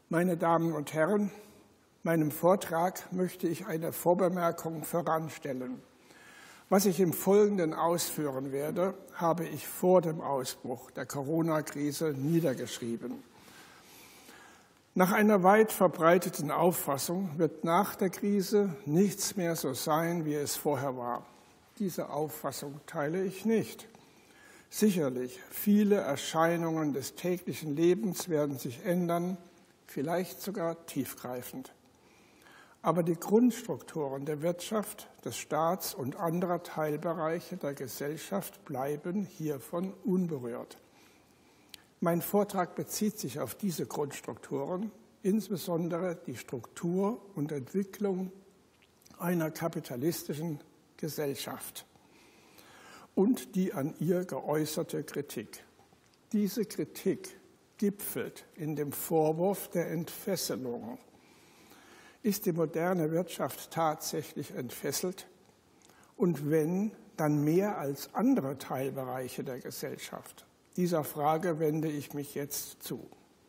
Meine Damen und Herren, meinem Vortrag möchte ich eine Vorbemerkung voranstellen. Was ich im Folgenden ausführen werde, habe ich vor dem Ausbruch der Corona-Krise niedergeschrieben. Nach einer weit verbreiteten Auffassung wird nach der Krise nichts mehr so sein, wie es vorher war. Diese Auffassung teile ich nicht. Sicherlich, viele Erscheinungen des täglichen Lebens werden sich ändern, vielleicht sogar tiefgreifend. Aber die Grundstrukturen der Wirtschaft, des Staats und anderer Teilbereiche der Gesellschaft bleiben hiervon unberührt. Mein Vortrag bezieht sich auf diese Grundstrukturen, insbesondere die Struktur und Entwicklung einer kapitalistischen Gesellschaft und die an ihr geäußerte Kritik. Diese Kritik gipfelt in dem Vorwurf der Entfesselung. Ist die moderne Wirtschaft tatsächlich entfesselt? Und wenn, dann mehr als andere Teilbereiche der Gesellschaft? Dieser Frage wende ich mich jetzt zu.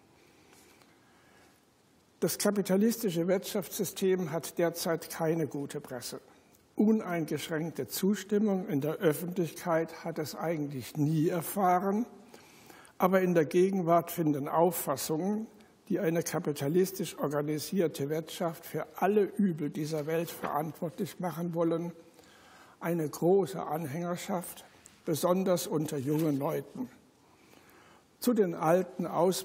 Das kapitalistische Wirtschaftssystem hat derzeit keine gute Presse. Uneingeschränkte Zustimmung in der Öffentlichkeit hat es eigentlich nie erfahren, aber in der Gegenwart finden Auffassungen, die eine kapitalistisch organisierte Wirtschaft für alle Übel dieser Welt verantwortlich machen wollen, eine große Anhängerschaft, besonders unter jungen Leuten. Zu den alten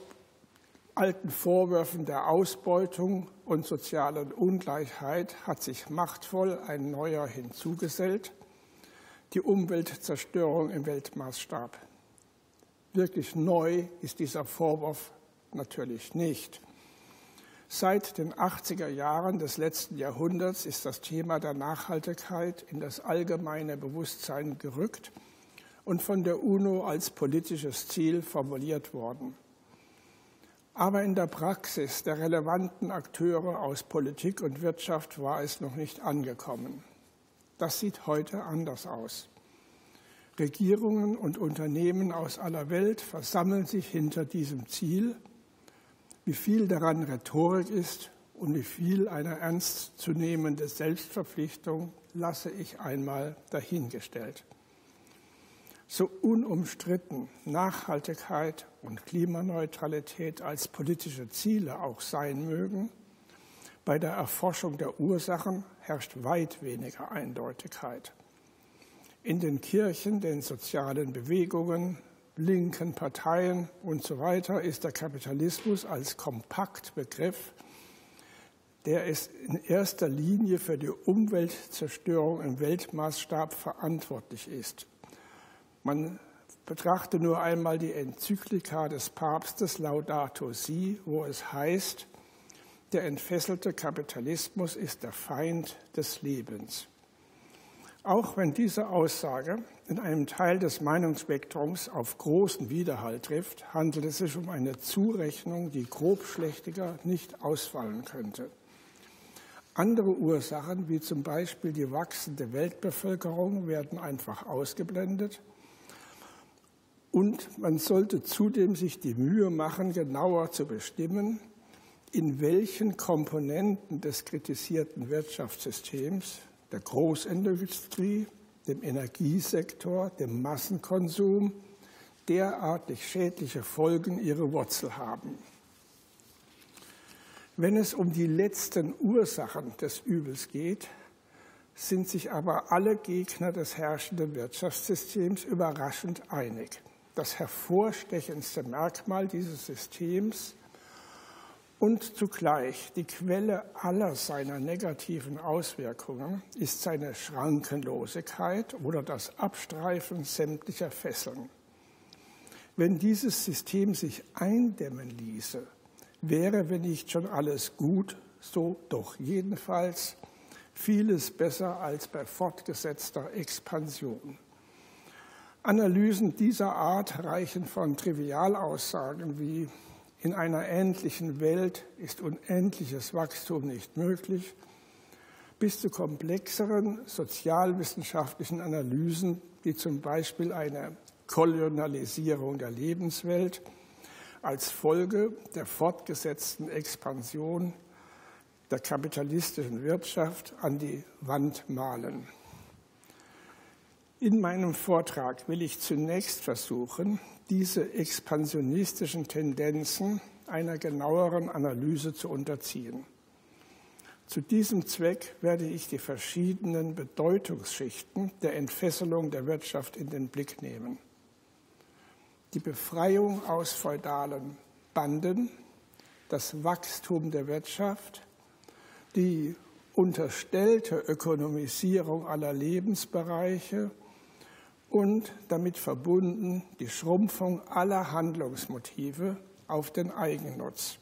Vorwürfen der Ausbeutung und sozialen Ungleichheit hat sich machtvoll ein neuer hinzugesellt, die Umweltzerstörung im Weltmaßstab. Wirklich neu ist dieser Vorwurf natürlich nicht. Seit den 80er Jahren des letzten Jahrhunderts ist das Thema der Nachhaltigkeit in das allgemeine Bewusstsein gerückt und von der UNO als politisches Ziel formuliert worden. Aber in der Praxis der relevanten Akteure aus Politik und Wirtschaft war es noch nicht angekommen. Das sieht heute anders aus. Regierungen und Unternehmen aus aller Welt versammeln sich hinter diesem Ziel. Wie viel daran Rhetorik ist und wie viel eine ernstzunehmende Selbstverpflichtung, lasse ich einmal dahingestellt. So unumstritten Nachhaltigkeit und Klimaneutralität als politische Ziele auch sein mögen, bei der Erforschung der Ursachen herrscht weit weniger Eindeutigkeit. In den Kirchen, den sozialen Bewegungen, linken Parteien und so weiter ist der Kapitalismus als Kompaktbegriff, der es in erster Linie für die Umweltzerstörung im Weltmaßstab verantwortlich ist. Man betrachte nur einmal die Enzyklika des Papstes Laudato Si, wo es heißt, der entfesselte Kapitalismus ist der Feind des Lebens. Auch wenn diese Aussage in einem Teil des Meinungsspektrums auf großen Widerhall trifft, handelt es sich um eine Zurechnung, die grobschlächtiger nicht ausfallen könnte. Andere Ursachen, wie zum Beispiel die wachsende Weltbevölkerung, werden einfach ausgeblendet. Und man sollte zudem sich die Mühe machen, genauer zu bestimmen, in welchen Komponenten des kritisierten Wirtschaftssystems, der Großindustrie, dem Energiesektor, dem Massenkonsum, derartig schädliche Folgen ihre Wurzel haben. Wenn es um die letzten Ursachen des Übels geht, sind sich aber alle Gegner des herrschenden Wirtschaftssystems überraschend einig. Das hervorstechendste Merkmal dieses Systems und zugleich die Quelle aller seiner negativen Auswirkungen ist seine Schrankenlosigkeit oder das Abstreifen sämtlicher Fesseln. Wenn dieses System sich eindämmen ließe, wäre, wenn nicht schon alles gut, so doch jedenfalls vieles besser als bei fortgesetzter Expansion. Analysen dieser Art reichen von Trivialaussagen wie in einer endlichen Welt ist unendliches Wachstum nicht möglich, bis zu komplexeren sozialwissenschaftlichen Analysen, wie zum Beispiel eine Kolonialisierung der Lebenswelt, als Folge der fortgesetzten Expansion der kapitalistischen Wirtschaft an die Wand malen. In meinem Vortrag will ich zunächst versuchen, diese expansionistischen Tendenzen einer genaueren Analyse zu unterziehen. Zu diesem Zweck werde ich die verschiedenen Bedeutungsschichten der Entfesselung der Wirtschaft in den Blick nehmen. Die Befreiung aus feudalen Banden, das Wachstum der Wirtschaft, die unterstellte Ökonomisierung aller Lebensbereiche und damit verbunden die Schrumpfung aller Handlungsmotive auf den Eigennutz.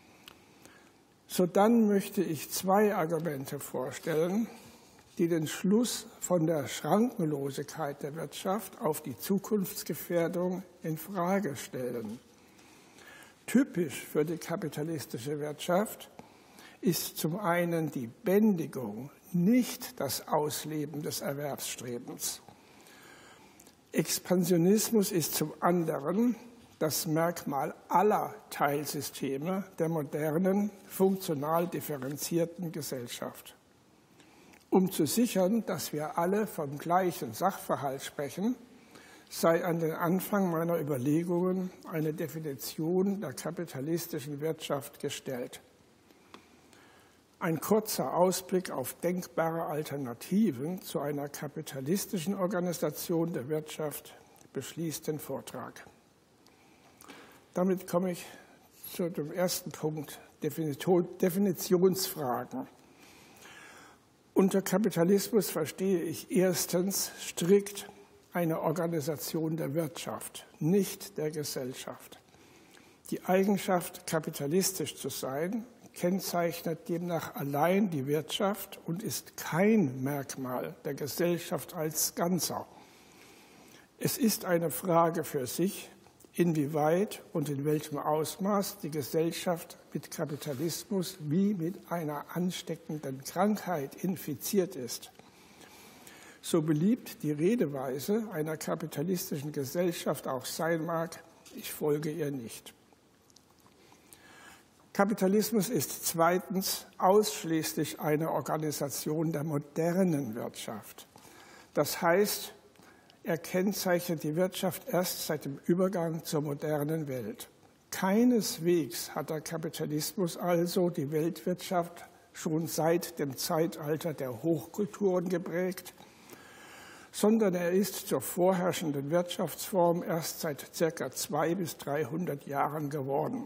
Sodann möchte ich zwei Argumente vorstellen, die den Schluss von der Schrankenlosigkeit der Wirtschaft auf die Zukunftsgefährdung in Frage stellen. Typisch für die kapitalistische Wirtschaft ist zum einen die Bändigung, nicht das Ausleben des Erwerbsstrebens. Expansionismus ist zum anderen das Merkmal aller Teilsysteme der modernen, funktional differenzierten Gesellschaft. Um zu sichern, dass wir alle vom gleichen Sachverhalt sprechen, sei an den Anfang meiner Überlegungen eine Definition der kapitalistischen Wirtschaft gestellt. Ein kurzer Ausblick auf denkbare Alternativen zu einer kapitalistischen Organisation der Wirtschaft beschließt den Vortrag. Damit komme ich zu dem ersten Punkt, Definitionsfragen. Unter Kapitalismus verstehe ich erstens strikt eine Organisation der Wirtschaft, nicht der Gesellschaft. Die Eigenschaft, kapitalistisch zu sein, kennzeichnet demnach allein die Wirtschaft und ist kein Merkmal der Gesellschaft als Ganzer. Es ist eine Frage für sich, inwieweit und in welchem Ausmaß die Gesellschaft mit Kapitalismus wie mit einer ansteckenden Krankheit infiziert ist. So beliebt die Redeweise einer kapitalistischen Gesellschaft auch sein mag, ich folge ihr nicht. Kapitalismus ist zweitens ausschließlich eine Organisation der modernen Wirtschaft. Das heißt, er kennzeichnet die Wirtschaft erst seit dem Übergang zur modernen Welt. Keineswegs hat der Kapitalismus also die Weltwirtschaft schon seit dem Zeitalter der Hochkulturen geprägt, sondern er ist zur vorherrschenden Wirtschaftsform erst seit ca. 200 bis 300 Jahren geworden.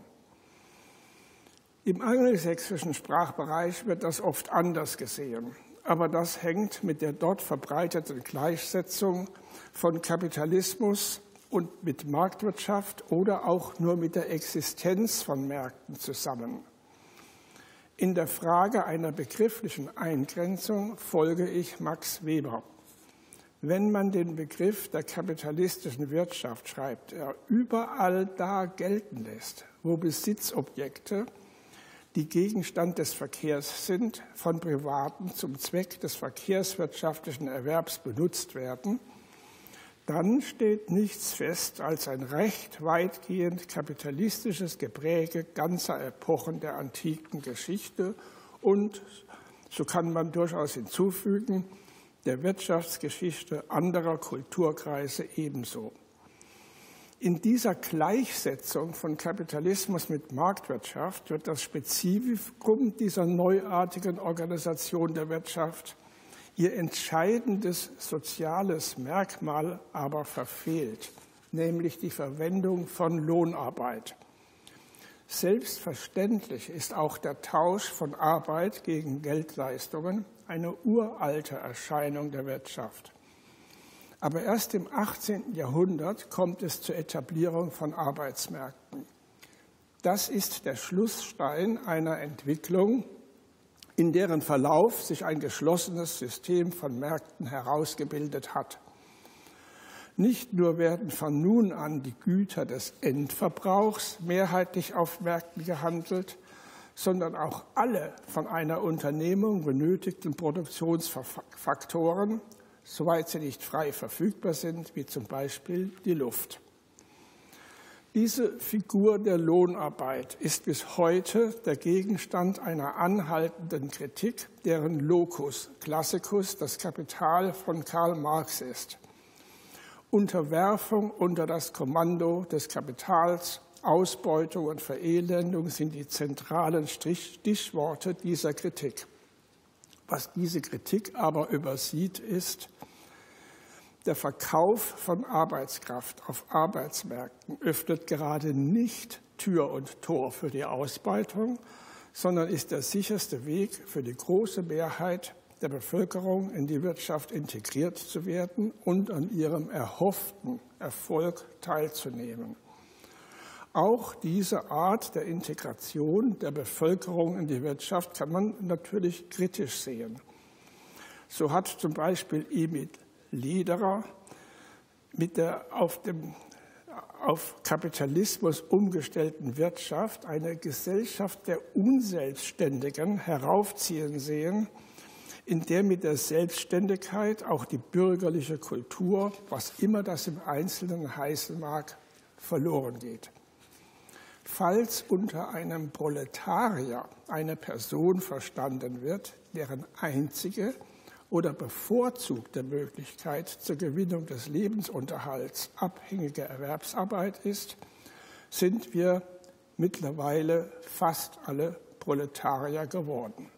Im angelsächsischen Sprachbereich wird das oft anders gesehen, aber das hängt mit der dort verbreiteten Gleichsetzung von Kapitalismus und mit Marktwirtschaft oder auch nur mit der Existenz von Märkten zusammen. In der Frage einer begrifflichen Eingrenzung folge ich Max Weber. Wenn man den Begriff der kapitalistischen Wirtschaft, schreibt er, überall da gelten lässt, wo Besitzobjekte, die Gegenstand des Verkehrs sind, von Privaten zum Zweck des verkehrswirtschaftlichen Erwerbs benutzt werden, dann steht nichts fest als ein recht weitgehend kapitalistisches Gepräge ganzer Epochen der antiken Geschichte und, so kann man durchaus hinzufügen, der Wirtschaftsgeschichte anderer Kulturkreise ebenso. In dieser Gleichsetzung von Kapitalismus mit Marktwirtschaft wird das Spezifikum dieser neuartigen Organisation der Wirtschaft, ihr entscheidendes soziales Merkmal aber verfehlt, nämlich die Verwendung von Lohnarbeit. Selbstverständlich ist auch der Tausch von Arbeit gegen Geldleistungen eine uralte Erscheinung der Wirtschaft. Aber erst im 18. Jahrhundert kommt es zur Etablierung von Arbeitsmärkten. Das ist der Schlussstein einer Entwicklung, in deren Verlauf sich ein geschlossenes System von Märkten herausgebildet hat. Nicht nur werden von nun an die Güter des Endverbrauchs mehrheitlich auf Märkten gehandelt, sondern auch alle von einer Unternehmung benötigten Produktionsfaktoren, soweit sie nicht frei verfügbar sind, wie zum Beispiel die Luft. Diese Figur der Lohnarbeit ist bis heute der Gegenstand einer anhaltenden Kritik, deren Locus classicus das Kapital von Karl Marx ist. Unterwerfung unter das Kommando des Kapitals, Ausbeutung und Verelendung sind die zentralen Stichworte dieser Kritik. Was diese Kritik aber übersieht, ist, der Verkauf von Arbeitskraft auf Arbeitsmärkten öffnet gerade nicht Tür und Tor für die Ausbeutung, sondern ist der sicherste Weg für die große Mehrheit der Bevölkerung in die Wirtschaft integriert zu werden und an ihrem erhofften Erfolg teilzunehmen. Auch diese Art der Integration der Bevölkerung in die Wirtschaft kann man natürlich kritisch sehen. So hat zum Beispiel Emil Lederer mit der auf Kapitalismus umgestellten Wirtschaft eine Gesellschaft der Unselbstständigen heraufziehen sehen, in der mit der Selbstständigkeit auch die bürgerliche Kultur, was immer das im Einzelnen heißen mag, verloren geht. Falls unter einem Proletarier eine Person verstanden wird, deren einzige oder bevorzugte Möglichkeit zur Gewinnung des Lebensunterhalts abhängige Erwerbsarbeit ist, sind wir mittlerweile fast alle Proletarier geworden.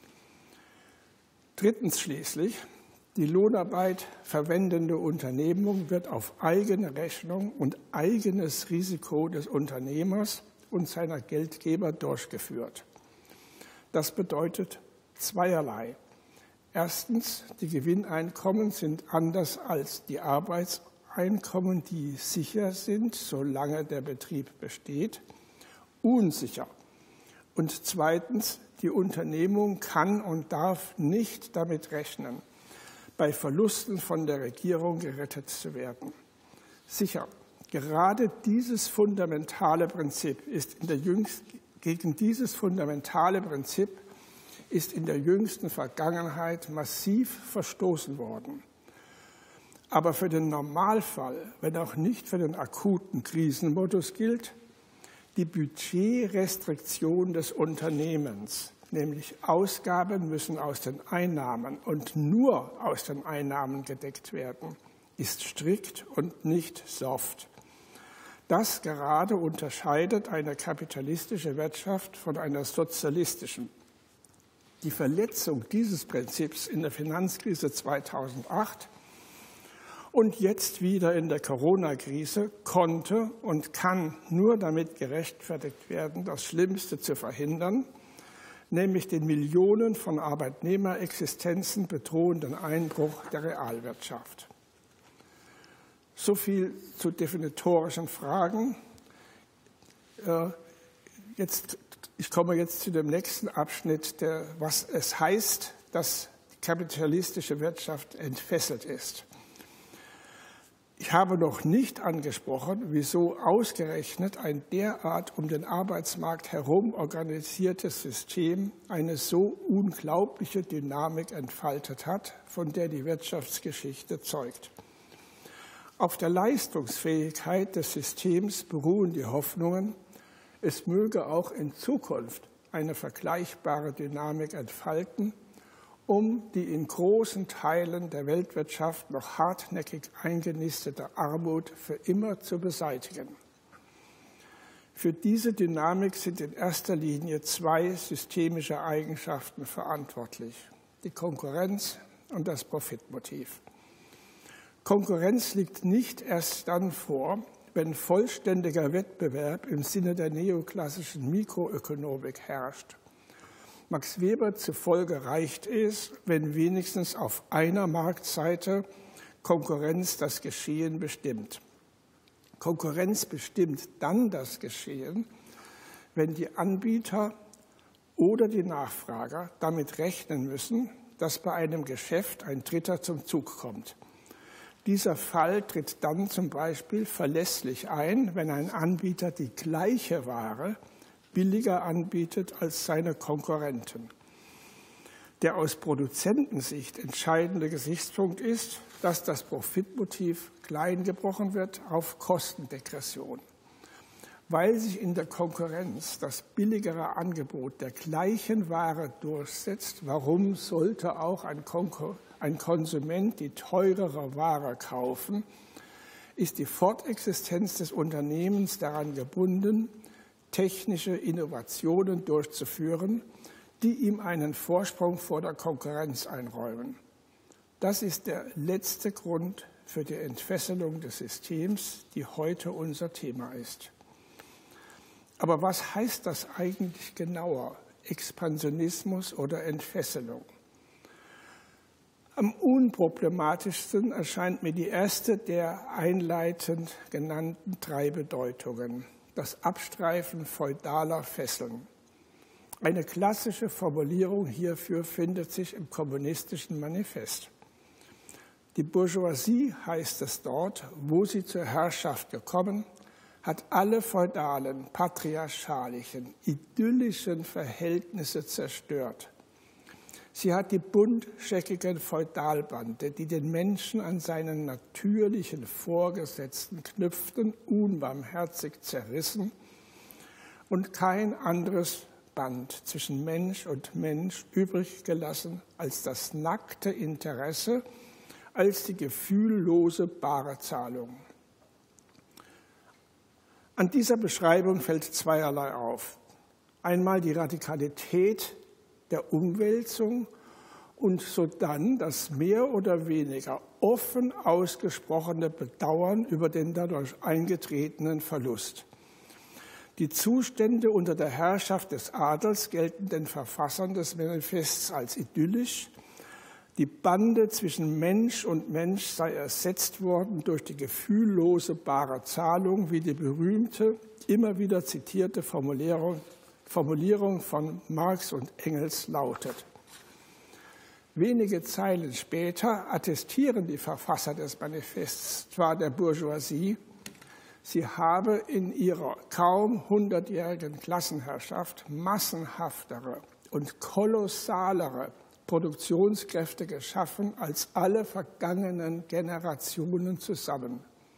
Drittens schließlich, die Lohnarbeit verwendende Unternehmung wird auf eigene Rechnung und eigenes Risiko des Unternehmers und seiner Geldgeber durchgeführt. Das bedeutet zweierlei. Erstens, die Gewinneinkommen sind anders als die Arbeitseinkommen, die sicher sind, solange der Betrieb besteht, unsicher. Und zweitens, die Unternehmung kann und darf nicht damit rechnen, bei Verlusten von der Regierung gerettet zu werden. Sicher, gerade dieses fundamentale Prinzip ist gegen dieses fundamentale Prinzip ist in der jüngsten Vergangenheit massiv verstoßen worden. Aber für den Normalfall, wenn auch nicht für den akuten Krisenmodus gilt, die Budgetrestriktion des Unternehmens, nämlich Ausgaben müssen aus den Einnahmen und nur aus den Einnahmen gedeckt werden, ist strikt und nicht soft. Das gerade unterscheidet eine kapitalistische Wirtschaft von einer sozialistischen. Die Verletzung dieses Prinzips in der Finanzkrise 2008 und jetzt wieder in der Corona-Krise konnte und kann nur damit gerechtfertigt werden, das Schlimmste zu verhindern, nämlich den Millionen von Arbeitnehmerexistenzen bedrohenden Einbruch der Realwirtschaft. So viel zu definitorischen Fragen. Ich komme jetzt zu dem nächsten Abschnitt, was es heißt, dass die kapitalistische Wirtschaft entfesselt ist. Ich habe noch nicht angesprochen, wieso ausgerechnet ein derart um den Arbeitsmarkt herum organisiertes System eine so unglaubliche Dynamik entfaltet hat, von der die Wirtschaftsgeschichte zeugt. Auf der Leistungsfähigkeit des Systems beruhen die Hoffnungen, es möge auch in Zukunft eine vergleichbare Dynamik entfalten, um die in großen Teilen der Weltwirtschaft noch hartnäckig eingenistete Armut für immer zu beseitigen. Für diese Dynamik sind in erster Linie zwei systemische Eigenschaften verantwortlich: die Konkurrenz und das Profitmotiv. Konkurrenz liegt nicht erst dann vor, wenn vollständiger Wettbewerb im Sinne der neoklassischen Mikroökonomik herrscht. Max Weber zufolge reicht es, wenn wenigstens auf einer Marktseite Konkurrenz das Geschehen bestimmt. Konkurrenz bestimmt dann das Geschehen, wenn die Anbieter oder die Nachfrager damit rechnen müssen, dass bei einem Geschäft ein Dritter zum Zug kommt. Dieser Fall tritt dann zum Beispiel verlässlich ein, wenn ein Anbieter die gleiche Ware billiger anbietet als seine Konkurrenten. Der aus Produzentensicht entscheidende Gesichtspunkt ist, dass das Profitmotiv klein gebrochen wird auf Kostendegression. Weil sich in der Konkurrenz das billigere Angebot der gleichen Ware durchsetzt, warum sollte auch ein Konsument die teurere Ware kaufen, ist die Fortexistenz des Unternehmens daran gebunden, technische Innovationen durchzuführen, die ihm einen Vorsprung vor der Konkurrenz einräumen. Das ist der letzte Grund für die Entfesselung des Systems, die heute unser Thema ist. Aber was heißt das eigentlich genauer, Expansionismus oder Entfesselung? Am unproblematischsten erscheint mir die erste der einleitend genannten drei Bedeutungen, das Abstreifen feudaler Fesseln. Eine klassische Formulierung hierfür findet sich im Kommunistischen Manifest. Die Bourgeoisie, heißt es dort, wo sie zur Herrschaft gekommen, hat alle feudalen, patriarchalischen, idyllischen Verhältnisse zerstört. Sie hat die buntscheckigen Feudalbande, die den Menschen an seinen natürlichen Vorgesetzten knüpften, unbarmherzig zerrissen und kein anderes Band zwischen Mensch und Mensch übrig gelassen als das nackte Interesse, als die gefühllose bare Zahlung. An dieser Beschreibung fällt zweierlei auf. Einmal die Radikalität der Umwälzung und sodann das mehr oder weniger offen ausgesprochene Bedauern über den dadurch eingetretenen Verlust. Die Zustände unter der Herrschaft des Adels gelten den Verfassern des Manifests als idyllisch. Die Bande zwischen Mensch und Mensch sei ersetzt worden durch die gefühllose bare Zahlung, wie die berühmte, immer wieder zitierte Formulierung von Marx und Engels lautet. Wenige Zeilen später attestieren die Verfasser des Manifests zwar der Bourgeoisie, sie habe in ihrer kaum 100-jährigen Klassenherrschaft massenhaftere und kolossalere Produktionskräfte geschaffen als alle vergangenen Generationen zusammen.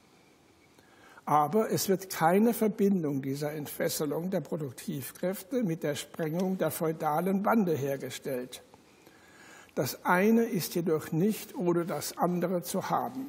Aber es wird keine Verbindung dieser Entfesselung der Produktivkräfte mit der Sprengung der feudalen Bande hergestellt. Das eine ist jedoch nicht ohne das andere zu haben.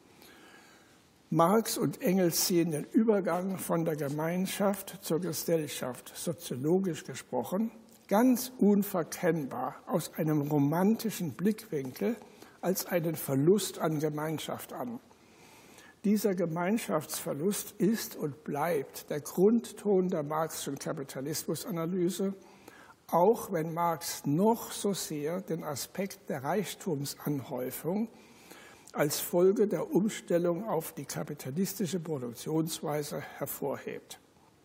Marx und Engels sehen den Übergang von der Gemeinschaft zur Gesellschaft, soziologisch gesprochen, ganz unverkennbar aus einem romantischen Blickwinkel als einen Verlust an Gemeinschaft an. Dieser Gemeinschaftsverlust ist und bleibt der Grundton der Marxischen Kapitalismusanalyse, auch wenn Marx noch so sehr den Aspekt der Reichtumsanhäufung als Folge der Umstellung auf die kapitalistische Produktionsweise hervorhebt.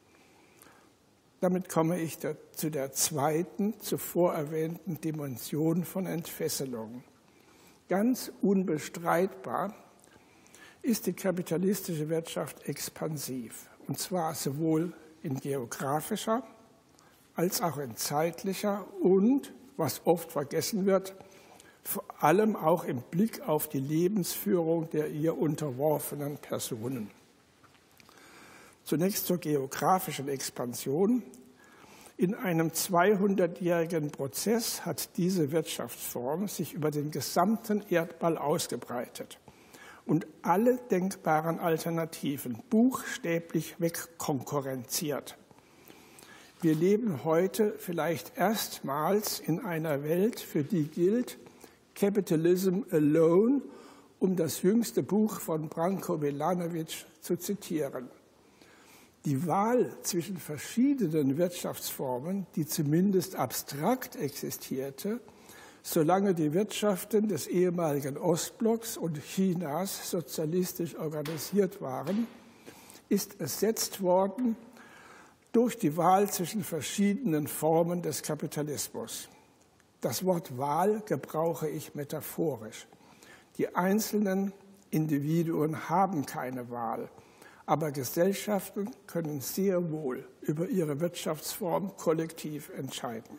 Damit komme ich zu der zweiten, zuvor erwähnten Dimension von Entfesselung. Ganz unbestreitbar ist die kapitalistische Wirtschaft expansiv, und zwar sowohl in geografischer als auch in zeitlicher und, was oft vergessen wird, vor allem auch im Blick auf die Lebensführung der ihr unterworfenen Personen. Zunächst zur geografischen Expansion. In einem 200-jährigen Prozess hat diese Wirtschaftsform sich über den gesamten Erdball ausgebreitet und alle denkbaren Alternativen buchstäblich wegkonkurrenziert. Wir leben heute vielleicht erstmals in einer Welt, für die gilt Capitalism Alone, um das jüngste Buch von Branko Milanovic zu zitieren. Die Wahl zwischen verschiedenen Wirtschaftsformen, die zumindest abstrakt existierte, solange die Wirtschaften des ehemaligen Ostblocks und Chinas sozialistisch organisiert waren, ist ersetzt worden durch die Wahl zwischen verschiedenen Formen des Kapitalismus. Das Wort Wahl gebrauche ich metaphorisch. Die einzelnen Individuen haben keine Wahl, aber Gesellschaften können sehr wohl über ihre Wirtschaftsform kollektiv entscheiden.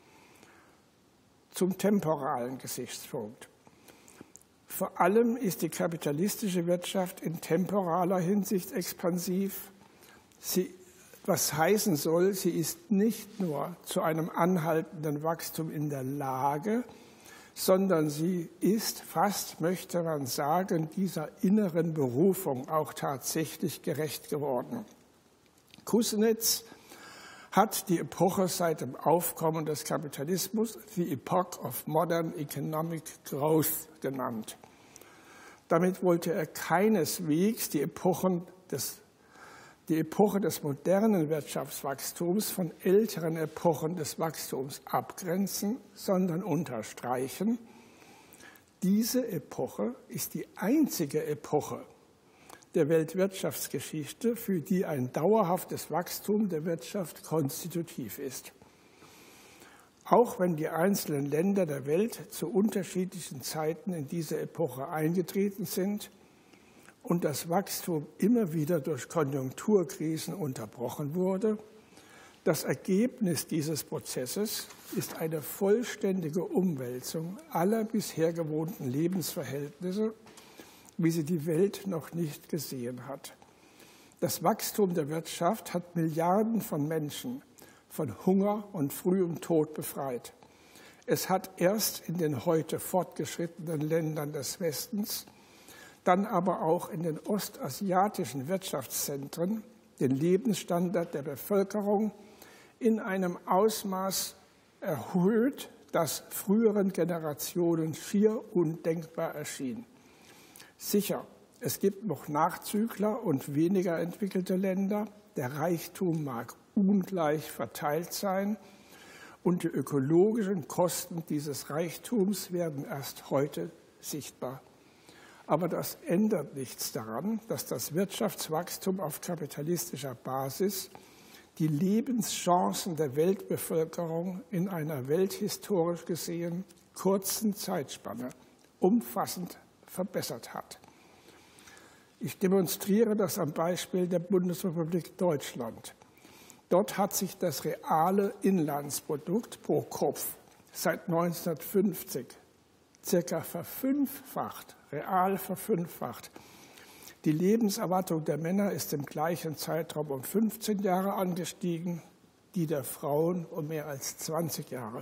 Zum temporalen Gesichtspunkt. Vor allem ist die kapitalistische Wirtschaft in temporaler Hinsicht expansiv. Sie was heißen soll, sie ist nicht nur zu einem anhaltenden Wachstum in der Lage, sondern sie ist fast, möchte man sagen, dieser inneren Berufung auch tatsächlich gerecht geworden. Kuznets hat die Epoche seit dem Aufkommen des Kapitalismus the Epoch of Modern Economic Growth genannt. Damit wollte er keineswegs die Epoche des modernen Wirtschaftswachstums von älteren Epochen des Wachstums abgrenzen, sondern unterstreichen, diese Epoche ist die einzige Epoche der Weltwirtschaftsgeschichte, für die ein dauerhaftes Wachstum der Wirtschaft konstitutiv ist. Auch wenn die einzelnen Länder der Welt zu unterschiedlichen Zeiten in diese Epoche eingetreten sind und das Wachstum immer wieder durch Konjunkturkrisen unterbrochen wurde, das Ergebnis dieses Prozesses ist eine vollständige Umwälzung aller bisher gewohnten Lebensverhältnisse, wie sie die Welt noch nicht gesehen hat. Das Wachstum der Wirtschaft hat Milliarden von Menschen von Hunger und frühem Tod befreit. Es hat erst in den heute fortgeschrittenen Ländern des Westens, dann aber auch in den ostasiatischen Wirtschaftszentren den Lebensstandard der Bevölkerung in einem Ausmaß erhöht, das früheren Generationen schier undenkbar erschien. Sicher, es gibt noch Nachzügler und weniger entwickelte Länder. Der Reichtum mag ungleich verteilt sein und die ökologischen Kosten dieses Reichtums werden erst heute sichtbar. Aber das ändert nichts daran, dass das Wirtschaftswachstum auf kapitalistischer Basis die Lebenschancen der Weltbevölkerung in einer welthistorisch gesehen kurzen Zeitspanne umfassend verbessert hat. Ich demonstriere das am Beispiel der Bundesrepublik Deutschland. Dort hat sich das reale Inlandsprodukt pro Kopf seit 1950 circa verfünffacht, real verfünffacht. Die Lebenserwartung der Männer ist im gleichen Zeitraum um 15 Jahre angestiegen, die der Frauen um mehr als 20 Jahre.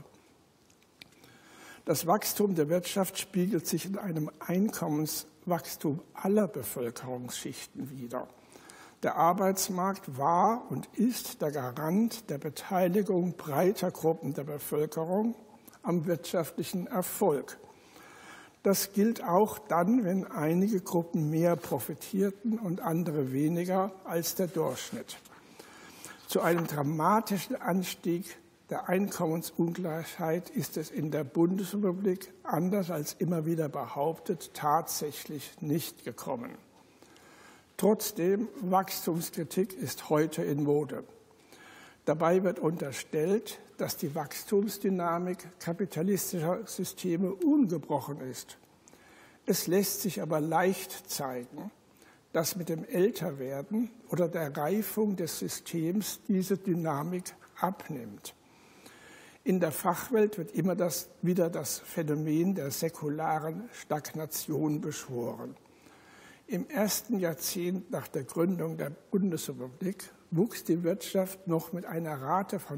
Das Wachstum der Wirtschaft spiegelt sich in einem Einkommenswachstum aller Bevölkerungsschichten wider. Der Arbeitsmarkt war und ist der Garant der Beteiligung breiter Gruppen der Bevölkerung am wirtschaftlichen Erfolg. Das gilt auch dann, wenn einige Gruppen mehr profitierten und andere weniger als der Durchschnitt. Zu einem dramatischen Anstieg der Einkommensungleichheit ist es in der Bundesrepublik, anders als immer wieder behauptet, tatsächlich nicht gekommen. Trotzdem, Wachstumskritik ist heute in Mode. Dabei wird unterstellt, dass die Wachstumsdynamik kapitalistischer Systeme ungebrochen ist. Es lässt sich aber leicht zeigen, dass mit dem Älterwerden oder der Reifung des Systems diese Dynamik abnimmt. In der Fachwelt wird immer wieder das Phänomen der säkularen Stagnation beschworen. Im ersten Jahrzehnt nach der Gründung der Bundesrepublik wuchs die Wirtschaft noch mit einer Rate von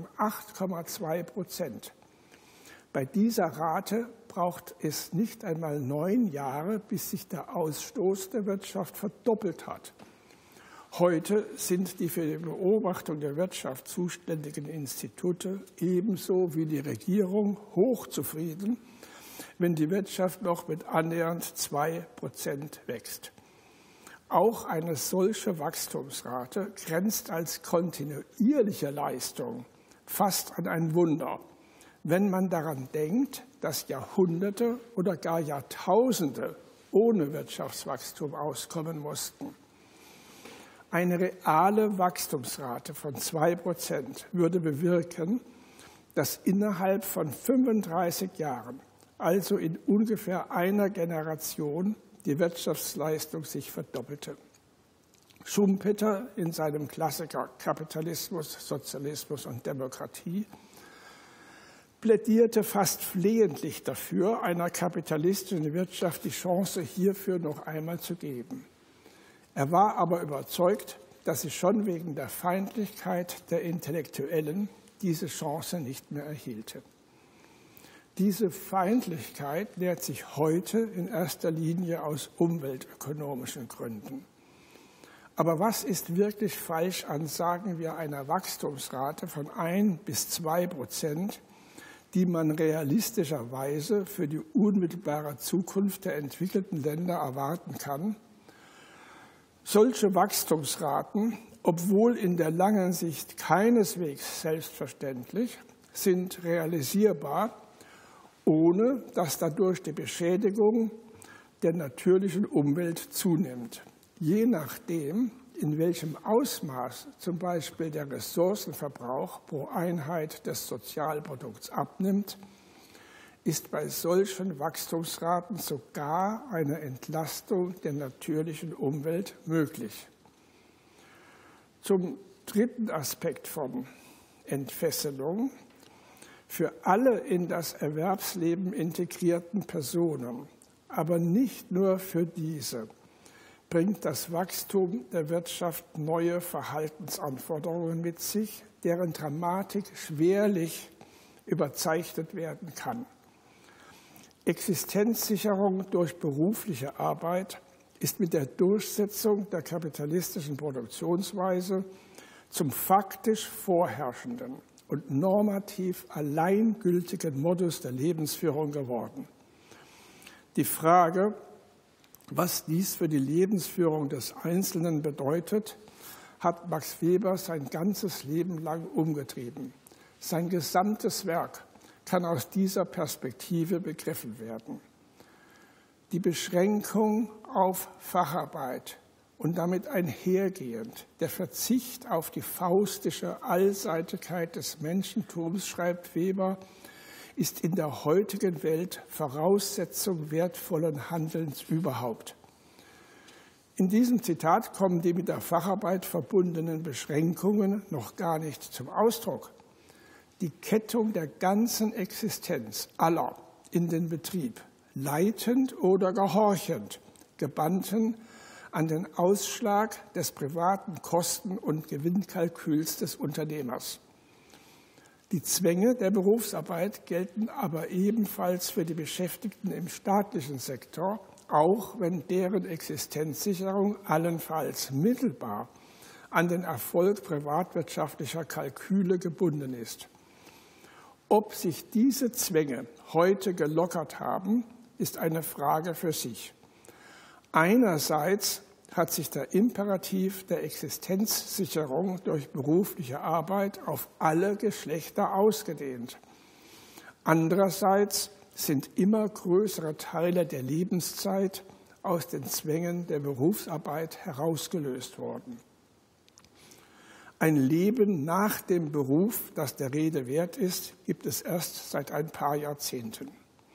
8,2%. Bei dieser Rate braucht es nicht einmal 9 Jahre, bis sich der Ausstoß der Wirtschaft verdoppelt hat. Heute sind die für die Beobachtung der Wirtschaft zuständigen Institute ebenso wie die Regierung hochzufrieden, wenn die Wirtschaft noch mit annähernd 2% wächst. Auch eine solche Wachstumsrate grenzt als kontinuierliche Leistung fast an ein Wunder, wenn man daran denkt, dass Jahrhunderte oder gar Jahrtausende ohne Wirtschaftswachstum auskommen mussten. Eine reale Wachstumsrate von 2% würde bewirken, dass innerhalb von 35 Jahren, also in ungefähr einer Generation, die Wirtschaftsleistung sich verdoppelte. Schumpeter in seinem Klassiker Kapitalismus, Sozialismus und Demokratie plädierte fast flehentlich dafür, einer kapitalistischen Wirtschaft die Chance hierfür noch einmal zu geben. Er war aber überzeugt, dass sie schon wegen der Feindlichkeit der Intellektuellen diese Chance nicht mehr erhielte. Diese Feindlichkeit nährt sich heute in erster Linie aus umweltökonomischen Gründen. Aber was ist wirklich falsch an, sagen wir, einer Wachstumsrate von 1 bis 2%, die man realistischerweise für die unmittelbare Zukunft der entwickelten Länder erwarten kann? Solche Wachstumsraten, obwohl in der langen Sicht keineswegs selbstverständlich, sind realisierbar, ohne dass dadurch die Beschädigung der natürlichen Umwelt zunimmt. Je nachdem, in welchem Ausmaß zum Beispiel der Ressourcenverbrauch pro Einheit des Sozialprodukts abnimmt, ist bei solchen Wachstumsraten sogar eine Entlastung der natürlichen Umwelt möglich. Zum dritten Aspekt von Entfesselung. Für alle in das Erwerbsleben integrierten Personen, aber nicht nur für diese, bringt das Wachstum der Wirtschaft neue Verhaltensanforderungen mit sich, deren Dramatik schwerlich überzeichnet werden kann. Existenzsicherung durch berufliche Arbeit ist mit der Durchsetzung der kapitalistischen Produktionsweise zum faktisch vorherrschenden und normativ alleingültigen Modus der Lebensführung geworden. Die Frage, was dies für die Lebensführung des Einzelnen bedeutet, hat Max Weber sein ganzes Leben lang umgetrieben. Sein gesamtes Werk kann aus dieser Perspektive begriffen werden. Die Beschränkung auf Facharbeit und damit einhergehend der Verzicht auf die faustische Allseitigkeit des Menschentums, schreibt Weber, ist in der heutigen Welt Voraussetzung wertvollen Handelns überhaupt. In diesem Zitat kommen die mit der Facharbeit verbundenen Beschränkungen noch gar nicht zum Ausdruck. Die Kettung der ganzen Existenz aller in den Betrieb, leitend oder gehorchend, gebannten an den Ausschlag des privaten Kosten- und Gewinnkalküls des Unternehmers. Die Zwänge der Berufsarbeit gelten aber ebenfalls für die Beschäftigten im staatlichen Sektor, auch wenn deren Existenzsicherung allenfalls mittelbar an den Erfolg privatwirtschaftlicher Kalküle gebunden ist. Ob sich diese Zwänge heute gelockert haben, ist eine Frage für sich. Einerseits hat sich der Imperativ der Existenzsicherung durch berufliche Arbeit auf alle Geschlechter ausgedehnt. Andererseits sind immer größere Teile der Lebenszeit aus den Zwängen der Berufsarbeit herausgelöst worden. Ein Leben nach dem Beruf, das der Rede wert ist, gibt es erst seit ein paar Jahrzehnten.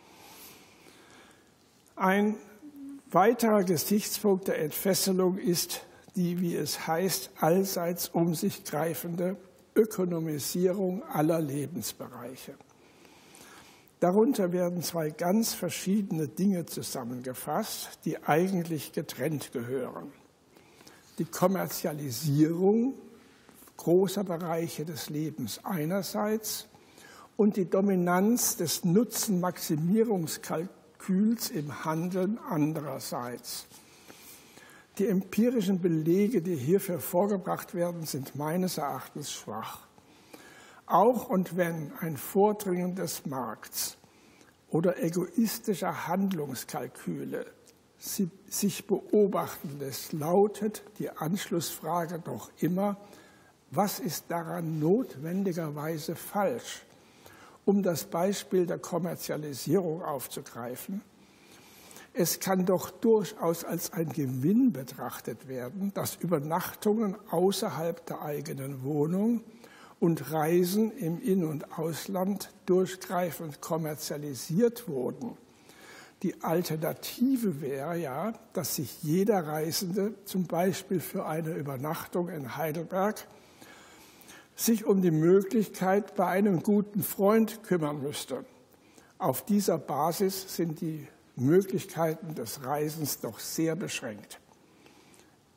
Ein weiterer Gesichtspunkt der Entfesselung ist die, wie es heißt, allseits um sich greifende Ökonomisierung aller Lebensbereiche. Darunter werden zwei ganz verschiedene Dinge zusammengefasst, die eigentlich getrennt gehören. Die Kommerzialisierung großer Bereiche des Lebens einerseits und die Dominanz des Nutzen-Maximierungskalküls im Handeln andererseits. Die empirischen Belege, die hierfür vorgebracht werden, sind meines Erachtens schwach. Auch und wenn ein Vordringen des Markts oder egoistischer Handlungskalküle sich beobachten lässt, lautet die Anschlussfrage doch immer, was ist daran notwendigerweise falsch? Um das Beispiel der Kommerzialisierung aufzugreifen, es kann doch durchaus als ein Gewinn betrachtet werden, dass Übernachtungen außerhalb der eigenen Wohnung und Reisen im In- und Ausland durchgreifend kommerzialisiert wurden. Die Alternative wäre ja, dass sich jeder Reisende zum Beispiel für eine Übernachtung in Heidelberg sich um die Möglichkeit bei einem guten Freund kümmern müsste. Auf dieser Basis sind die Möglichkeiten des Reisens doch sehr beschränkt.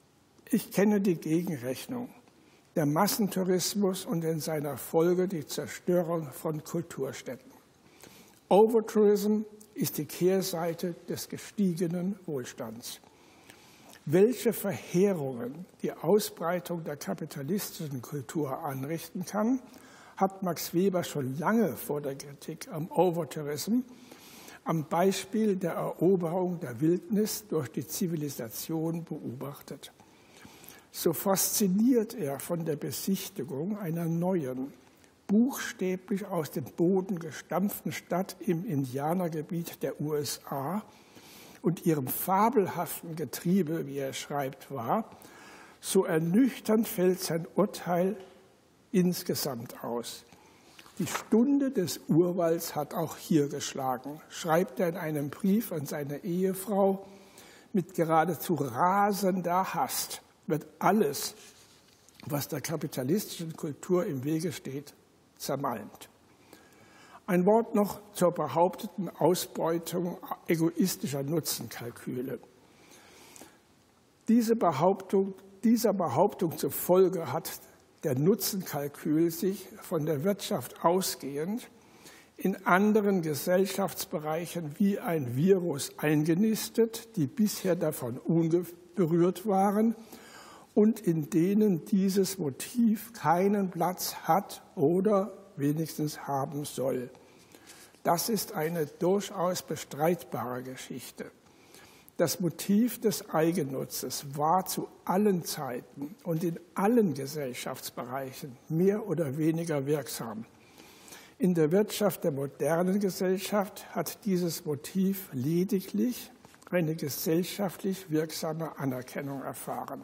Ich kenne die Gegenrechnung. Der Massentourismus und in seiner Folge die Zerstörung von Kulturstätten. Overtourism ist die Kehrseite des gestiegenen Wohlstands. Welche Verheerungen die Ausbreitung der kapitalistischen Kultur anrichten kann, hat Max Weber schon lange vor der Kritik am Overtourism am Beispiel der Eroberung der Wildnis durch die Zivilisation beobachtet. So fasziniert er von der Besichtigung einer neuen, buchstäblich aus dem Boden gestampften Stadt im Indianergebiet der USA und ihrem fabelhaften Getriebe, wie er schreibt, war, so ernüchternd fällt sein Urteil insgesamt aus. Die Stunde des Urwalds hat auch hier geschlagen, schreibt er in einem Brief an seine Ehefrau. Mit geradezu rasender Hast wird alles, was der kapitalistischen Kultur im Wege steht, zermalmt. Ein Wort noch zur behaupteten Ausbeutung egoistischer Nutzenkalküle. Dieser Behauptung zufolge hat der Nutzenkalkül sich von der Wirtschaft ausgehend in anderen Gesellschaftsbereichen wie ein Virus eingenistet, die bisher davon unberührt waren und in denen dieses Motiv keinen Platz hat oder wenigstens haben soll. Das ist eine durchaus bestreitbare Geschichte. Das Motiv des Eigennutzes war zu allen Zeiten und in allen Gesellschaftsbereichen mehr oder weniger wirksam. In der Wirtschaft der modernen Gesellschaft hat dieses Motiv lediglich eine gesellschaftlich wirksame Anerkennung erfahren.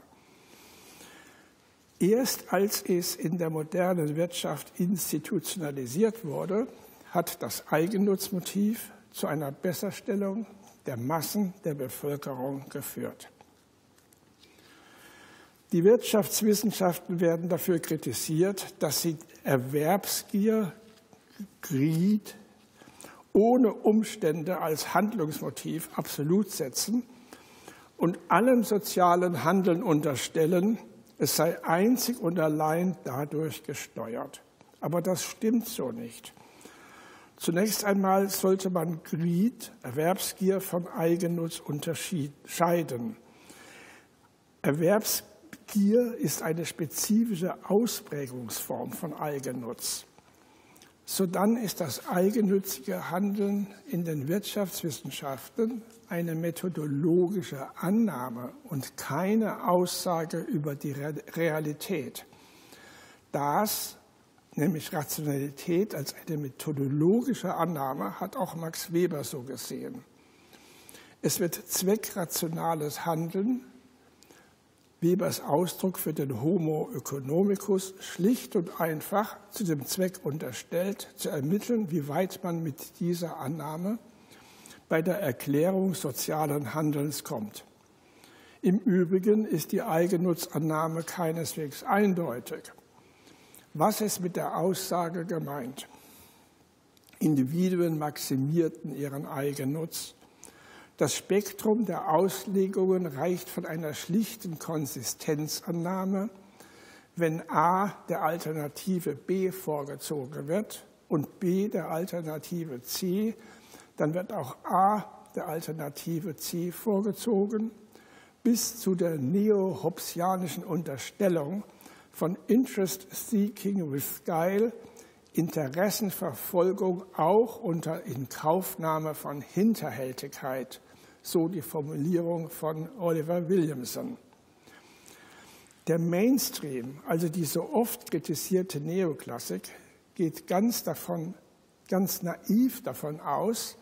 Erst als es in der modernen Wirtschaft institutionalisiert wurde, hat das Eigennutzmotiv zu einer Besserstellung der Massen der Bevölkerung geführt. Die Wirtschaftswissenschaften werden dafür kritisiert, dass sie Erwerbsgier, Greed ohne Umstände als Handlungsmotiv absolut setzen und allem sozialen Handeln unterstellen, es sei einzig und allein dadurch gesteuert. Aber das stimmt so nicht. Zunächst einmal sollte man Greed, Erwerbsgier, von Eigennutz unterscheiden. Erwerbsgier ist eine spezifische Ausprägungsform von Eigennutz. Sodann ist das eigennützige Handeln in den Wirtschaftswissenschaften eine methodologische Annahme und keine Aussage über die Realität. Das, nämlich Rationalität als eine methodologische Annahme, hat auch Max Weber so gesehen. Es wird zweckrationales Handeln, Webers Ausdruck für den Homo economicus, schlicht und einfach zu dem Zweck unterstellt, zu ermitteln, wie weit man mit dieser Annahme bei der Erklärung sozialen Handelns kommt. Im Übrigen ist die Eigennutzannahme keineswegs eindeutig. Was ist mit der Aussage gemeint? Individuen maximierten ihren Eigennutz. Das Spektrum der Auslegungen reicht von einer schlichten Konsistenzannahme, wenn A der Alternative B vorgezogen wird und B der Alternative C, dann wird auch A der Alternative C vorgezogen, bis zu der neo-hobbesianischen Unterstellung von Interest Seeking with Guile, Interessenverfolgung auch unter Inkaufnahme von Hinterhältigkeit, so die Formulierung von Oliver Williamson. Der Mainstream, also die so oft kritisierte Neoklassik, geht ganz naiv davon aus,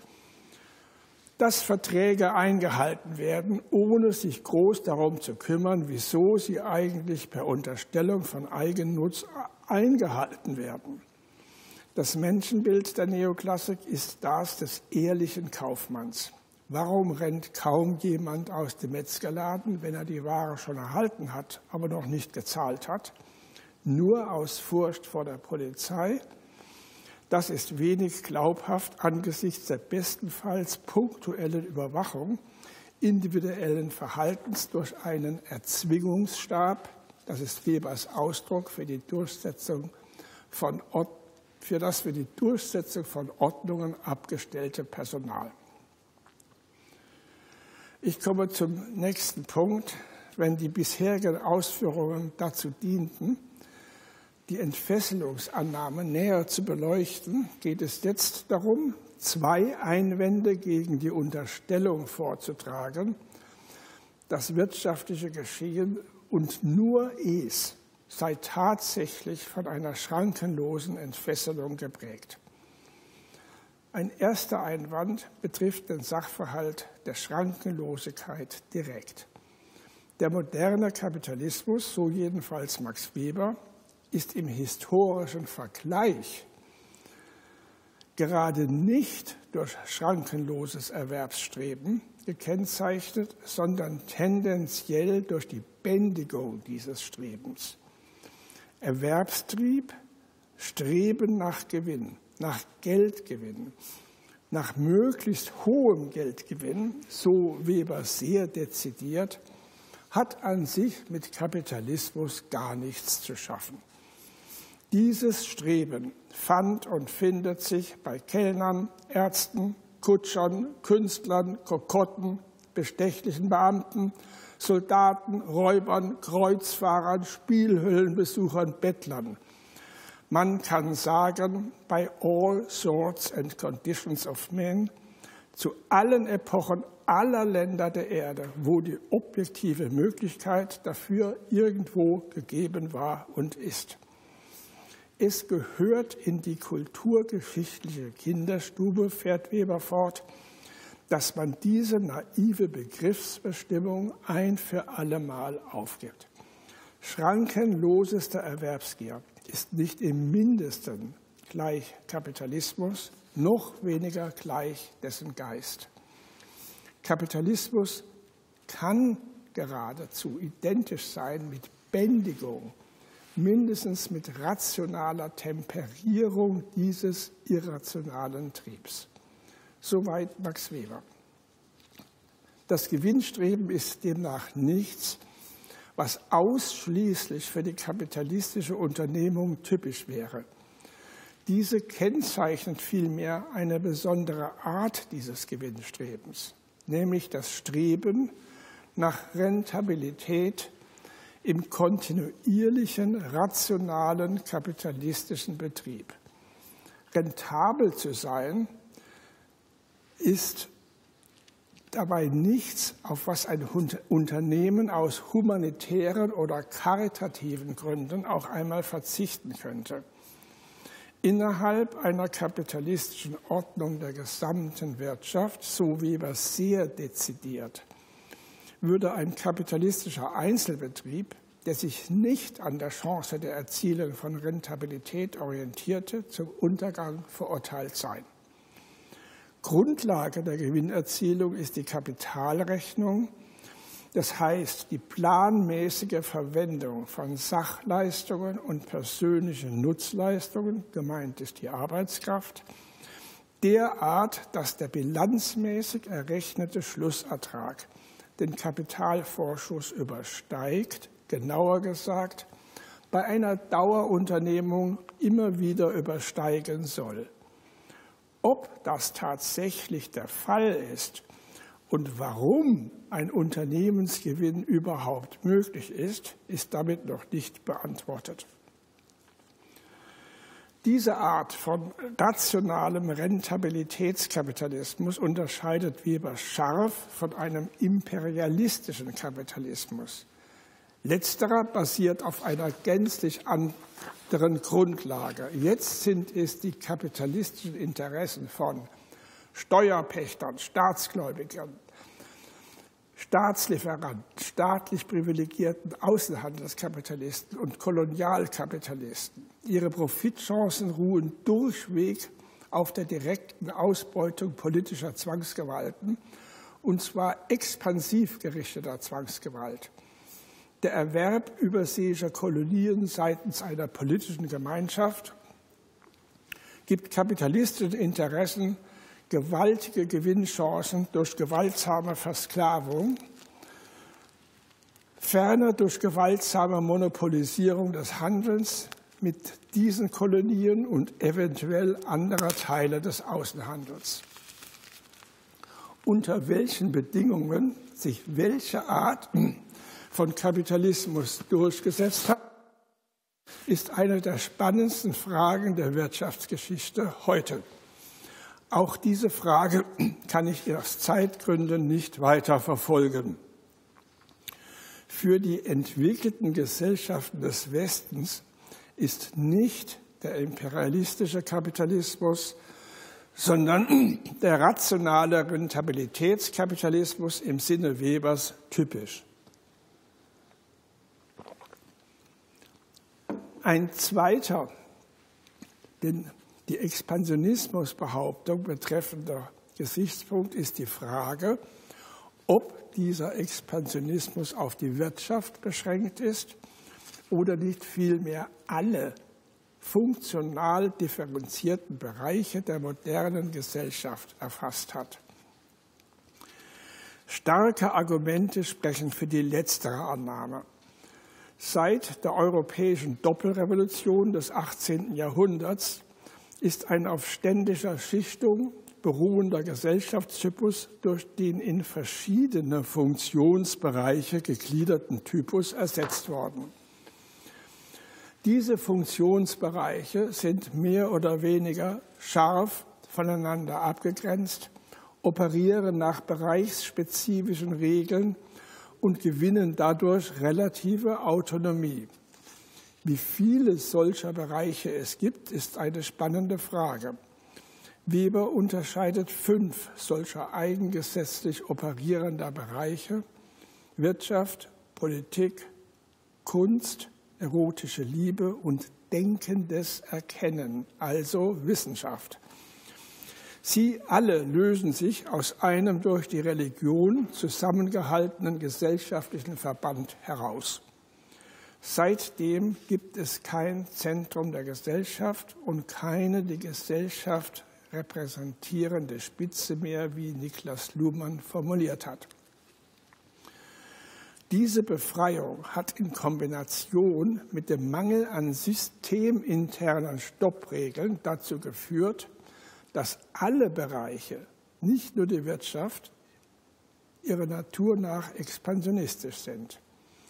dass Verträge eingehalten werden, ohne sich groß darum zu kümmern, wieso sie eigentlich per Unterstellung von Eigennutz eingehalten werden. Das Menschenbild der Neoklassik ist das des ehrlichen Kaufmanns. Warum rennt kaum jemand aus dem Metzgerladen, wenn er die Ware schon erhalten hat, aber noch nicht gezahlt hat? Nur aus Furcht vor der Polizei? Das ist wenig glaubhaft angesichts der bestenfalls punktuellen Überwachung, individuellen Verhaltens durch einen Erzwingungsstab, das ist Webers Ausdruck für die Durchsetzung von Ordnungen abgestellte Personal. Ich komme zum nächsten Punkt. Wenn die bisherigen Ausführungen dazu dienten, die Entfesselungsannahme näher zu beleuchten, geht es jetzt darum, 2 Einwände gegen die Unterstellung vorzutragen, das wirtschaftliche Geschehen und nur es sei tatsächlich von einer schrankenlosen Entfesselung geprägt. Ein erster Einwand betrifft den Sachverhalt der Schrankenlosigkeit direkt. Der moderne Kapitalismus, so jedenfalls Max Weber, ist im historischen Vergleich gerade nicht durch schrankenloses Erwerbsstreben gekennzeichnet, sondern tendenziell durch die Bändigung dieses Strebens. Erwerbstrieb, Streben nach Gewinn, nach Geldgewinn, nach möglichst hohem Geldgewinn, so Weber sehr dezidiert, hat an sich mit Kapitalismus gar nichts zu schaffen. Dieses Streben fand und findet sich bei Kellnern, Ärzten, Kutschern, Künstlern, Kokotten, bestechlichen Beamten, Soldaten, Räubern, Kreuzfahrern, Spielhöllenbesuchern, Bettlern. Man kann sagen, bei all sorts and conditions of men, zu allen Epochen aller Länder der Erde, wo die objektive Möglichkeit dafür irgendwo gegeben war und ist. Es gehört in die kulturgeschichtliche Kinderstube, fährt Weber fort, dass man diese naive Begriffsbestimmung ein für allemal aufgibt. Schrankenloseste Erwerbsgier ist nicht im Mindesten gleich Kapitalismus, noch weniger gleich dessen Geist. Kapitalismus kann geradezu identisch sein mit Bändigung, mindestens mit rationaler Temperierung dieses irrationalen Triebs. Soweit Max Weber. Das Gewinnstreben ist demnach nichts, was ausschließlich für die kapitalistische Unternehmung typisch wäre. Diese kennzeichnet vielmehr eine besondere Art dieses Gewinnstrebens, nämlich das Streben nach Rentabilität im kontinuierlichen, rationalen, kapitalistischen Betrieb. Rentabel zu sein ist dabei nichts, auf was ein Unternehmen aus humanitären oder karitativen Gründen auch einmal verzichten könnte. Innerhalb einer kapitalistischen Ordnung der gesamten Wirtschaft, so Weber sehr dezidiert, würde ein kapitalistischer Einzelbetrieb, der sich nicht an der Chance der Erzielung von Rentabilität orientierte, zum Untergang verurteilt sein. Grundlage der Gewinnerzielung ist die Kapitalrechnung, das heißt die planmäßige Verwendung von Sachleistungen und persönlichen Nutzleistungen, gemeint ist die Arbeitskraft, derart, dass der bilanzmäßig errechnete Schlussertrag den Kapitalvorschuss übersteigt, genauer gesagt, bei einer Dauerunternehmung immer wieder übersteigen soll. Ob das tatsächlich der Fall ist und warum ein Unternehmensgewinn überhaupt möglich ist, ist damit noch nicht beantwortet. Diese Art von rationalem Rentabilitätskapitalismus unterscheidet Weber scharf von einem imperialistischen Kapitalismus. Letzterer basiert auf einer gänzlich anderen Grundlage. Jetzt sind es die kapitalistischen Interessen von Steuerpächtern, Staatsgläubigern, Staatslieferanten, staatlich privilegierten Außenhandelskapitalisten und Kolonialkapitalisten. Ihre Profitchancen ruhen durchweg auf der direkten Ausbeutung politischer Zwangsgewalten, und zwar expansiv gerichteter Zwangsgewalt. Der Erwerb überseeischer Kolonien seitens einer politischen Gemeinschaft gibt kapitalistischen Interessen gewaltige Gewinnchancen durch gewaltsame Versklavung, ferner durch gewaltsame Monopolisierung des Handelns mit diesen Kolonien und eventuell anderer Teile des Außenhandels. Unter welchen Bedingungen sich welche Art von Kapitalismus durchgesetzt hat, ist eine der spannendsten Fragen der Wirtschaftsgeschichte heute. Auch diese Frage kann ich aus Zeitgründen nicht weiter verfolgen. Für die entwickelten Gesellschaften des Westens ist nicht der imperialistische Kapitalismus, sondern der rationale Rentabilitätskapitalismus im Sinne Webers typisch. Ein zweiter, die Expansionismusbehauptung betreffender Gesichtspunkt ist die Frage, ob dieser Expansionismus auf die Wirtschaft beschränkt ist oder nicht vielmehr alle funktional differenzierten Bereiche der modernen Gesellschaft erfasst hat. Starke Argumente sprechen für die letztere Annahme. Seit der europäischen Doppelrevolution des 18. Jahrhunderts ist ein auf ständischer Schichtung beruhender Gesellschaftstypus durch den in verschiedene Funktionsbereiche gegliederten Typus ersetzt worden. Diese Funktionsbereiche sind mehr oder weniger scharf voneinander abgegrenzt, operieren nach bereichsspezifischen Regeln und gewinnen dadurch relative Autonomie. Wie viele solcher Bereiche es gibt, ist eine spannende Frage. Weber unterscheidet 5 solcher eigengesetzlich operierender Bereiche: Wirtschaft, Politik, Kunst, erotische Liebe und denkendes Erkennen, also Wissenschaft. Sie alle lösen sich aus einem durch die Religion zusammengehaltenen gesellschaftlichen Verband heraus. Seitdem gibt es kein Zentrum der Gesellschaft und keine die Gesellschaft repräsentierende Spitze mehr, wie Niklas Luhmann formuliert hat. Diese Befreiung hat in Kombination mit dem Mangel an systeminternen Stoppregeln dazu geführt, dass alle Bereiche, nicht nur die Wirtschaft, ihrer Natur nach expansionistisch sind.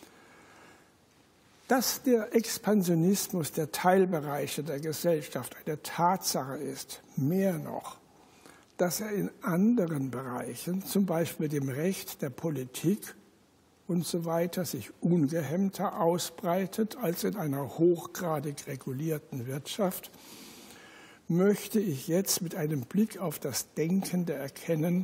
Dass der Expansionismus der Teilbereiche der Gesellschaft eine Tatsache ist, mehr noch, dass er in anderen Bereichen, zum Beispiel dem Recht, der Politik und so weiter, sich ungehemmter ausbreitet als in einer hochgradig regulierten Wirtschaft, möchte ich jetzt mit einem Blick auf das Denkende erkennen,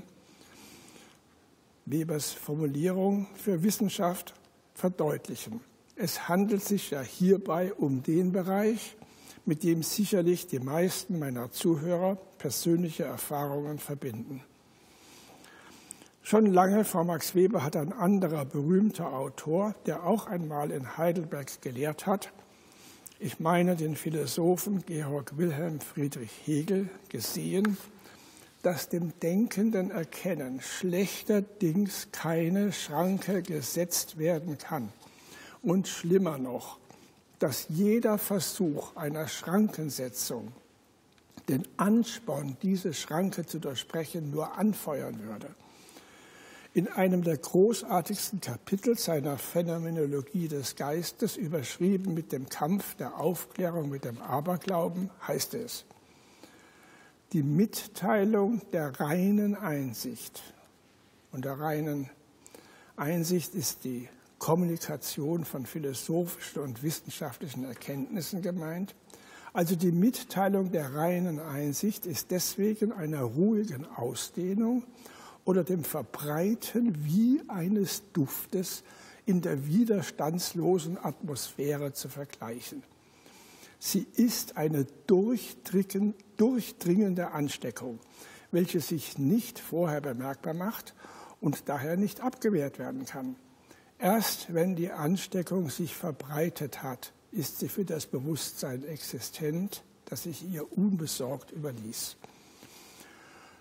Webers Formulierung für Wissenschaft verdeutlichen. Es handelt sich ja hierbei um den Bereich, mit dem sicherlich die meisten meiner Zuhörer persönliche Erfahrungen verbinden. Schon lange vor Max Weber hat ein anderer berühmter Autor, der auch einmal in Heidelberg gelehrt hat, ich meine den Philosophen Georg Wilhelm Friedrich Hegel, gesehen, dass dem denkenden Erkennen schlechterdings keine Schranke gesetzt werden kann. Und schlimmer noch, dass jeder Versuch einer Schrankensetzung den Ansporn, diese Schranke zu durchbrechen, nur anfeuern würde. In einem der großartigsten Kapitel seiner Phänomenologie des Geistes, überschrieben mit dem Kampf der Aufklärung mit dem Aberglauben, heißt es: Die Mitteilung der reinen Einsicht. Und der reinen Einsicht ist die Kommunikation von philosophischen und wissenschaftlichen Erkenntnissen gemeint. Also die Mitteilung der reinen Einsicht ist deswegen einer ruhigen Ausdehnung oder dem Verbreiten wie eines Duftes in der widerstandslosen Atmosphäre zu vergleichen. Sie ist eine durchdringende Ansteckung, welche sich nicht vorher bemerkbar macht und daher nicht abgewehrt werden kann. Erst wenn die Ansteckung sich verbreitet hat, ist sie für das Bewusstsein existent, das sich ihr unbesorgt überließ.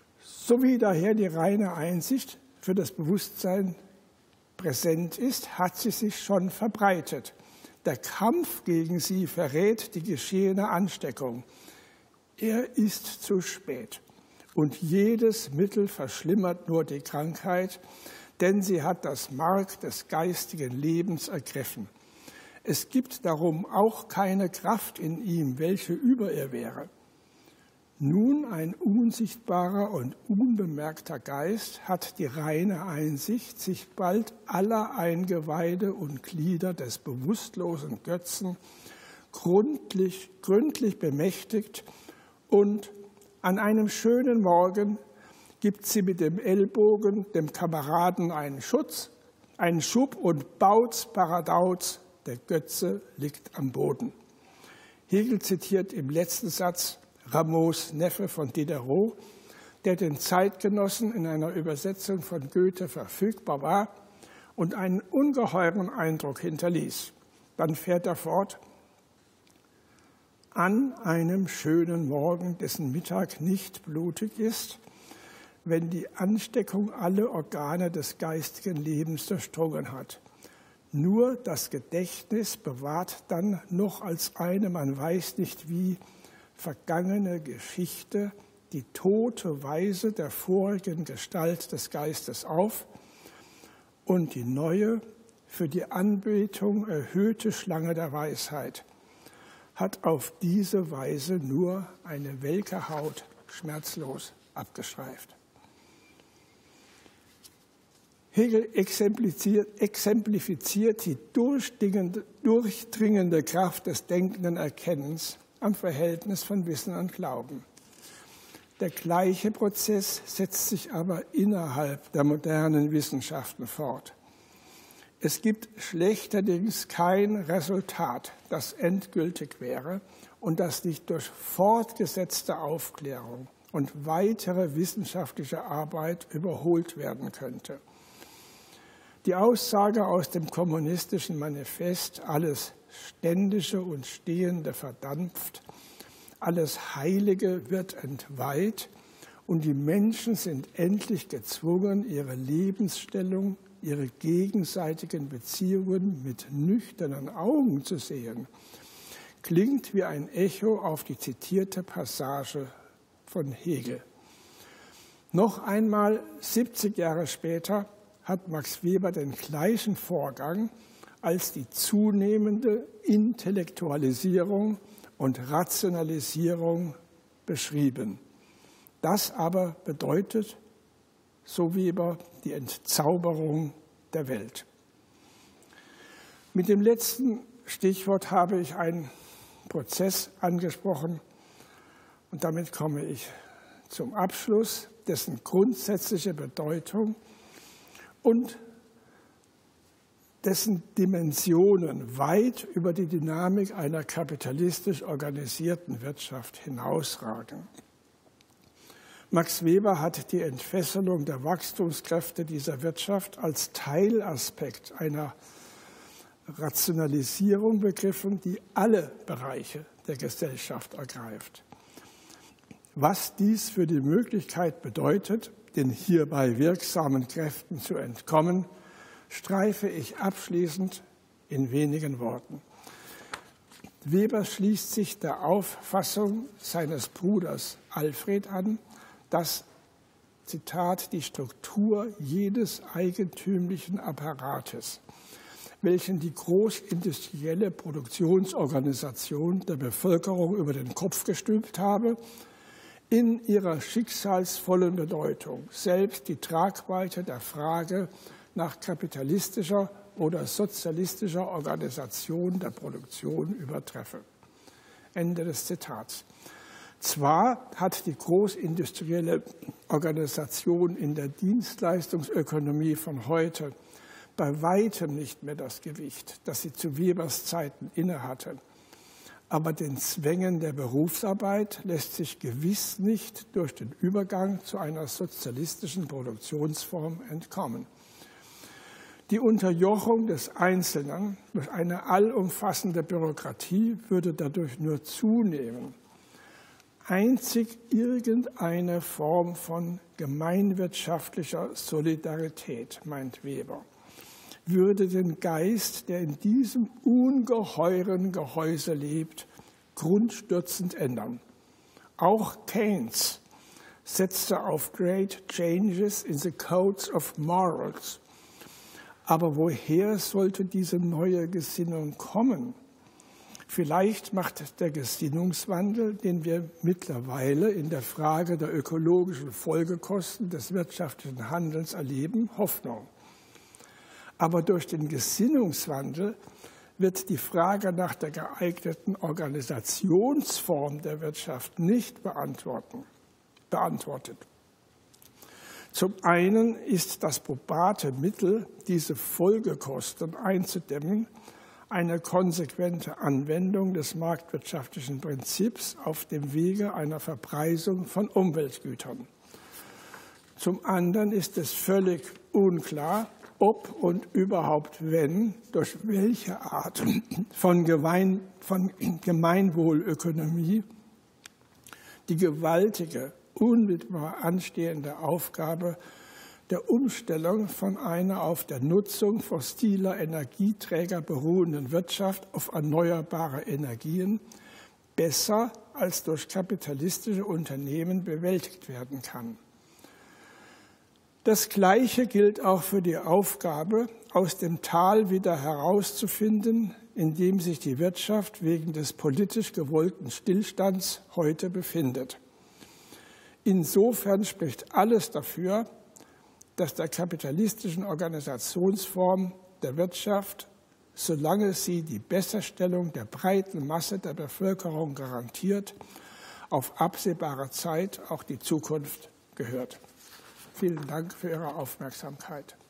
So wie daher die reine Einsicht für das Bewusstsein präsent ist, hat sie sich schon verbreitet. Der Kampf gegen sie verrät die geschehene Ansteckung. Er ist zu spät. Und jedes Mittel verschlimmert nur die Krankheit, denn sie hat das Mark des geistigen Lebens ergriffen. Es gibt darum auch keine Kraft in ihm, welche über ihr wäre. Nun ein unsichtbarer und unbemerkter Geist hat die reine Einsicht, sich bald aller Eingeweide und Glieder des bewusstlosen Götzen gründlich bemächtigt, und an einem schönen Morgen gibt sie mit dem Ellbogen dem Kameraden einen Schub und baut's paradauz, der Götze liegt am Boden. Hegel zitiert im letzten Satz Rameaus Neffe von Diderot, der den Zeitgenossen in einer Übersetzung von Goethe verfügbar war und einen ungeheuren Eindruck hinterließ. Dann fährt er fort: An einem schönen Morgen, dessen Mittag nicht blutig ist, wenn die Ansteckung alle Organe des geistigen Lebens durchdrungen hat. Nur das Gedächtnis bewahrt dann noch als eine, man weiß nicht wie, vergangene Geschichte die tote Weise der vorigen Gestalt des Geistes auf und die neue, für die Anbetung erhöhte Schlange der Weisheit hat auf diese Weise nur eine welke Haut schmerzlos abgestreift. Hegel exemplifiziert die durchdringende Kraft des denkenden Erkennens am Verhältnis von Wissen und Glauben. Der gleiche Prozess setzt sich aber innerhalb der modernen Wissenschaften fort. Es gibt schlechterdings kein Resultat, das endgültig wäre und das nicht durch fortgesetzte Aufklärung und weitere wissenschaftliche Arbeit überholt werden könnte. Die Aussage aus dem kommunistischen Manifest, alles Ständische und Stehende verdampft, alles Heilige wird entweiht und die Menschen sind endlich gezwungen, ihre Lebensstellung, ihre gegenseitigen Beziehungen mit nüchternen Augen zu sehen, klingt wie ein Echo auf die zitierte Passage von Hegel. Noch einmal 70 Jahre später hat Max Weber den gleichen Vorgang als die zunehmende Intellektualisierung und Rationalisierung beschrieben. Das aber bedeutet, so Weber, die Entzauberung der Welt. Mit dem letzten Stichwort habe ich einen Prozess angesprochen und damit komme ich zum Abschluss, dessen grundsätzliche Bedeutung und dessen Dimensionen weit über die Dynamik einer kapitalistisch organisierten Wirtschaft hinausragen. Max Weber hat die Entfesselung der Wachstumskräfte dieser Wirtschaft als Teilaspekt einer Rationalisierung begriffen, die alle Bereiche der Gesellschaft ergreift. Was dies für die Möglichkeit bedeutet, den hierbei wirksamen Kräften zu entkommen, streife ich abschließend in wenigen Worten. Weber schließt sich der Auffassung seines Bruders Alfred an, dass, Zitat, die Struktur jedes eigentümlichen Apparates, welchen die großindustrielle Produktionsorganisation der Bevölkerung über den Kopf gestülpt habe, in ihrer schicksalsvollen Bedeutung selbst die Tragweite der Frage nach kapitalistischer oder sozialistischer Organisation der Produktion übertreffe. Ende des Zitats. Zwar hat die großindustrielle Organisation in der Dienstleistungsökonomie von heute bei weitem nicht mehr das Gewicht, das sie zu Webers Zeiten innehatte. Aber den Zwängen der Berufsarbeit lässt sich gewiss nicht durch den Übergang zu einer sozialistischen Produktionsform entkommen. Die Unterjochung des Einzelnen durch eine allumfassende Bürokratie würde dadurch nur zunehmen. einzig irgendeine Form von gemeinwirtschaftlicher Solidarität, meint Weber, würde den Geist, der in diesem ungeheuren Gehäuse lebt, grundstürzend ändern. Auch Keynes setzte auf Great Changes in the Codes of Morals. Aber woher sollte diese neue Gesinnung kommen? Vielleicht macht der Gesinnungswandel, den wir mittlerweile in der Frage der ökologischen Folgekosten des wirtschaftlichen Handelns erleben, Hoffnung. Aber durch den Gesinnungswandel wird die Frage nach der geeigneten Organisationsform der Wirtschaft nicht beantwortet. Zum einen ist das probate Mittel, diese Folgekosten einzudämmen, eine konsequente Anwendung des marktwirtschaftlichen Prinzips auf dem Wege einer Verpreisung von Umweltgütern. Zum anderen ist es völlig unklar, ob und überhaupt wenn, durch welche Art von Gemeinwohlökonomie die gewaltige, unmittelbar anstehende Aufgabe der Umstellung von einer auf der Nutzung fossiler Energieträger beruhenden Wirtschaft auf erneuerbare Energien besser als durch kapitalistische Unternehmen bewältigt werden kann. Das Gleiche gilt auch für die Aufgabe, aus dem Tal wieder herauszufinden, in dem sich die Wirtschaft wegen des politisch gewollten Stillstands heute befindet. Insofern spricht alles dafür, dass der kapitalistischen Organisationsform der Wirtschaft, solange sie die Besserstellung der breiten Masse der Bevölkerung garantiert, auf absehbare Zeit auch die Zukunft gehört. Vielen Dank für Ihre Aufmerksamkeit.